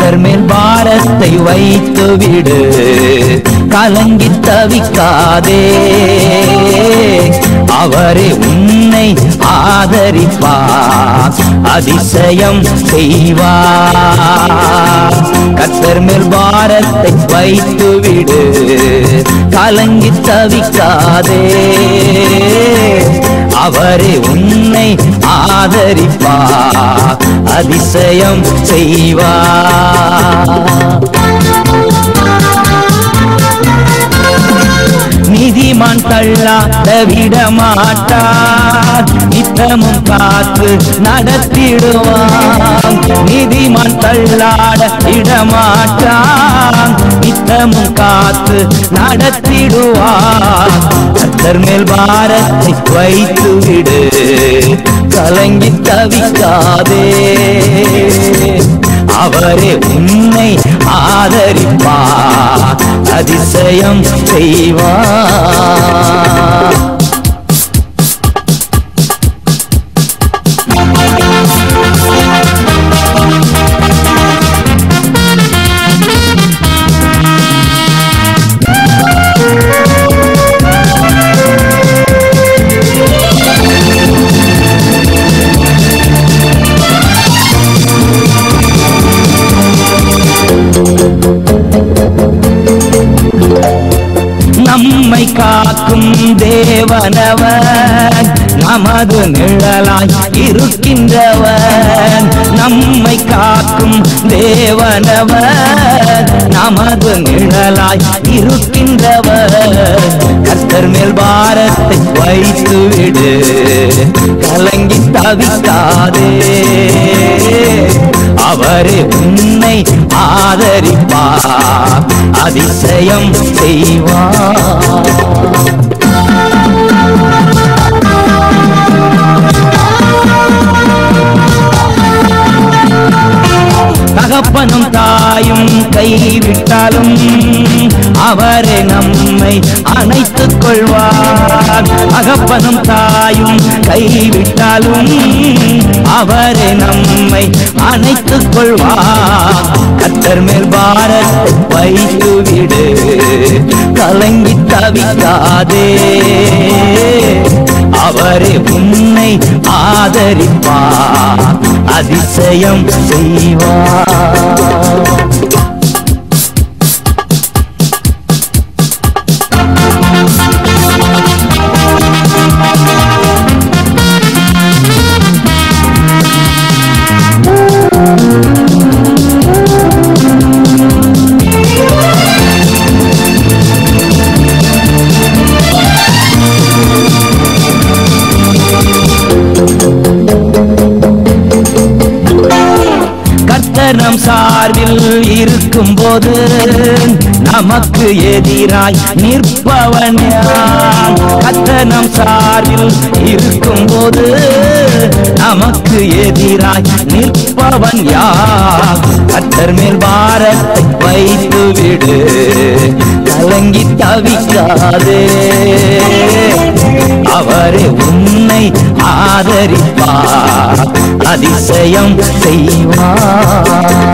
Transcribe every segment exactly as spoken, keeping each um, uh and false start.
கர்த்தர் மேல் பாரத்தை வைத்து விடு, கலங்கி தவிக்காதே. அவரே உன்னை ஆதரிப்பார், அதிசயம் செய்வார். கர்த்தர் மேல் பாரத்தை வைத்து விடு, கலங்கி தவிக்காதே. அவரே உன்னை ஆதரிப்பார், அதிசயம் செய்வார். நீதிமான் தள்ளாட விடமாட்டார், நித்தமும் காத்து நடத்திடுவான். நீதிமான் தள்ளாட விடமாட்டான், நித்தமும் காத்து நடத்திடுவான். கர்த்தர் மேல் பாரத்தை வைத்து விடு, கலங்கி தவிக்காதே. அவரே உன்னை ஆதரிப்பார், அதிசயம் செய்வார். நம்மை காக்கும் தேவனவன், நமது நிழலாய் இருக்கின்றவன். நம்மை காக்கும் தேவனவன், நமது நிழலாய் இருக்கின்றவன். கர்த்தர் மேல் பாரத்தை வைத்து விடு, கலங்கி தவிக்காதே. அவரே உன்னை ஆதரிப்பார், அதிசயம் செய்வார். தகப்பனும் தாயும் கைவிட்டாலும் அவரே நம்மை அணைத்துக் கொள்வார். தகப்பனும் தாயும் கைவிட்டாலும் அவரே நம்மை அணைத்துக் கொள்வார். கர்த்தர் மேல் பாரத்தை வைத்து விடு, கலங்கி தவிக்காதே. அவரே உன்னை ஆதரிப்பார், அதிசயம் செய்வார். நம் சார்பில் இருக்கும் போது நமக்கு எதிராய் நிற்பவன் யார்? கர்த்தர் நம் சார்பில் இருக்கும் போது நமக்கு எதிராய் நிற்பவன் யார்? கர்த்தர் மேல் பாரத்தை வைத்து விடு, கலங்கி தவிக்காதே. அவரே உன்னை ஆதரிப்பார், அதிசயம் செய்வார்.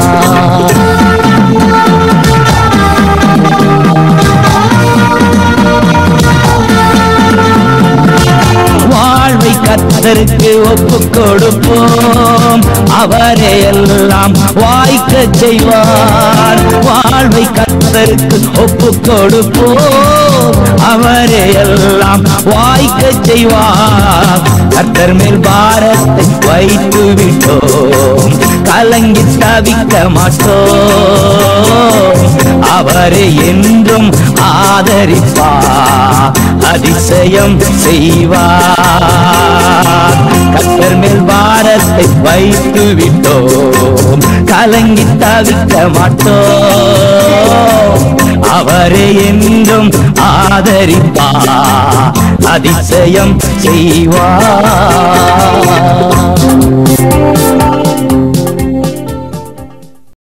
வாழ்வை கர்த்தருக்கு ஒப்புக் கொடுப்போம், அவரே எல்லாம் வாய்க்க செய்வார். வாழ்வை கர்த்தருக்கு ஒப்புக் கொடுப்போம், அவரே எல்லாம் வாய்க்க செய்வார். கர்த்தர் மேல் பாரத்தை வைத்து விட்டோம், கலங்கி தவிக்க மாட்டோம். அவரே என்றும் ஆதரிப்பார், அதிசயம் செய்வார். கர்த்தர் மேல் பாரத்தை வைத்து விட்டோம், கலங்கி தவிக்க மாட்டோம். அவரே என்றும் ஆதரிப்பார், அதிசயம் செய்வார்.